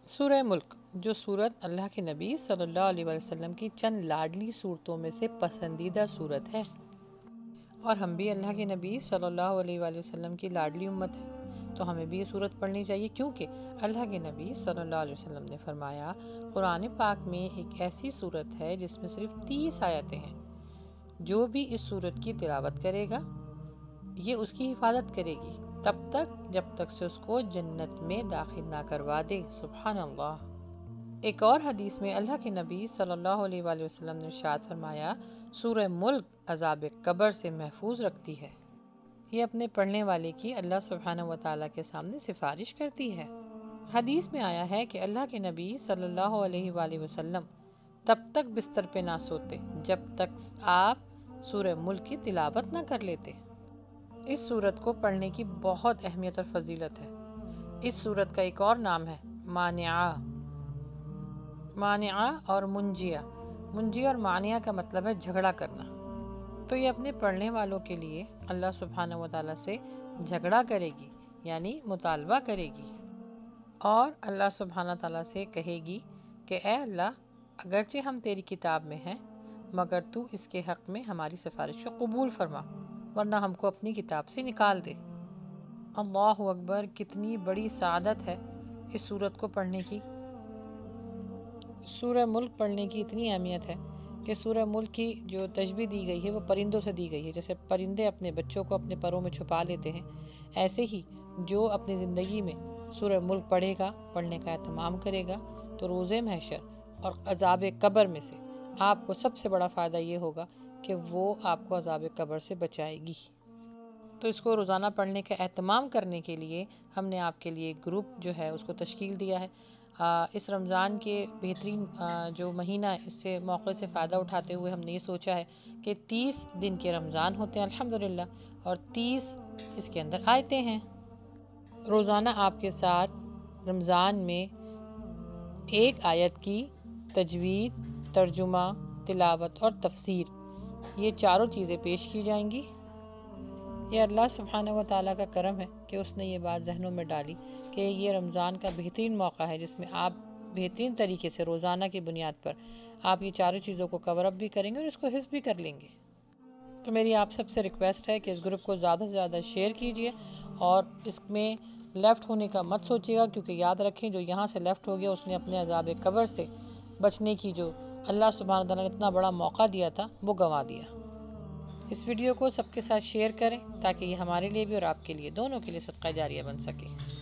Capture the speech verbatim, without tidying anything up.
سورہ ملک، جو صورت اللہ کے نبی صلی اللہ علیہ وسلم کی چند لاڈلی صورتوں میں سے پسندیدہ صورت ہے، اور ہم بھی اللہ کے نبی صلی اللہ علیہ وآلہ وسلم کی لاڈلی امت ہے، تو ہمیں بھی یہ صورت پڑھنی چاہیے، کیونکہ اللہ کے نبی صلی اللہ علیہ وسلم نے فرمایا قرآن پاک میں ایک ایسی صورت ہے جس میں صرف تیس آیتیں ہیں، جو بھی اس صورت کی تلاوت کرے گا یہ اس کی حفاظت کرے گی تب تک جب تک سے اس کو جنت میں داخل نہ کروا دے۔ سبحان اللہ۔ ایک اور حدیث میں اللہ کے نبی صلی اللہ علیہ وآلہ وسلم نے ارشاد فرمایا سورہ ملک عذاب قبر سے محفوظ رکھتی ہے، یہ اپنے پڑھنے والے کی اللہ سبحانہ و تعالیٰ کے سامنے سفارش کرتی ہے۔ حدیث میں آیا ہے کہ اللہ کے نبی صلی اللہ علیہ وآلہ وسلم تب تک بستر پہ نہ سوتے جب تک آپ سورہ ملک کی تلاوت نہ کر لیتے۔ اس سورت کو پڑھنے کی بہت اہمیت اور فضیلت ہے۔ اس سورت کا ایک اور نام ہے مانعہ۔ مانعہ اور منجیہ، منجیہ اور مانعہ کا مطلب ہے جھگڑا کرنا، تو یہ اپنے پڑھنے والوں کے لیے اللہ سبحانہ و تعالیٰ سے جھگڑا کرے گی، یعنی مطالبہ کرے گی، اور اللہ سبحانہ تعالیٰ سے کہے گی کہ اے اللہ، اگرچہ ہم تیری کتاب میں ہیں مگر تو اس کے حق میں ہماری سفارش کو قبول فرما، ورنہ ہم کو اپنی کتاب سے نکال دے۔ اللہ اکبر، کتنی بڑی سعادت ہے اس سورت کو پڑھنے کی۔ سورہ ملک پڑھنے کی اتنی اہمیت ہے کہ سورہ ملک کی جو تشبیہ دی گئی ہے وہ پرندوں سے دی گئی ہے، جیسے پرندے اپنے بچوں کو اپنے پروں میں چھپا لیتے ہیں، ایسے ہی جو اپنی زندگی میں سورہ ملک پڑھے گا، پڑھنے کا اہتمام کرے گا، تو روز محشر اور عذاب قبر میں سے آپ کو سب سے بڑا فائدہ یہ ہوگا کہ وہ آپ کو عذاب قبر سے بچائے گی۔ تو اس کو روزانہ پڑھنے کا اہتمام کرنے کے لیے ہم نے آپ کے لیے ایک گروپ جو ہے اس کو تشکیل دیا ہے۔ اس رمضان کے بہترین جو مہینہ اس سے موقع سے فائدہ اٹھاتے ہوئے ہم نے یہ سوچا ہے کہ تیس دن کے رمضان ہوتے ہیں الحمدللہ، اور تیس اس کے اندر آیتیں ہیں۔ روزانہ آپ کے ساتھ رمضان میں ایک آیت کی تجوید، ترجمہ، تلاوت اور تفسیر، یہ چاروں چیزیں پیش کی جائیں گی۔ یہ اللہ سبحانہ و تعالیٰ کا کرم ہے کہ اس نے یہ بات ذہنوں میں ڈالی کہ یہ رمضان کا بہترین موقع ہے جس میں آپ بہترین طریقے سے روزانہ کی بنیاد پر آپ یہ چاروں چیزوں کو کور اپ بھی کریں گے اور اس کو حفظ بھی کر لیں گے۔ تو میری آپ سب سے ریکویسٹ ہے کہ اس گروپ کو زیادہ سے زیادہ شیئر کیجئے، اور اس میں لیفٹ ہونے کا مت سوچیے گا، کیونکہ یاد رکھیں جو یہاں سے لیفٹ ہو گیا اس نے اپنے عذاب قبر سے بچنے کی جو اللہ سبحانہ تعالیٰ نے اتنا بڑا موقع دیا تھا وہ گنوا دیا۔ اس ویڈیو کو سب کے ساتھ شیئر کریں تاکہ یہ ہمارے لیے بھی اور آپ کے لیے دونوں کے لیے صدقہ جاریہ بن سکے۔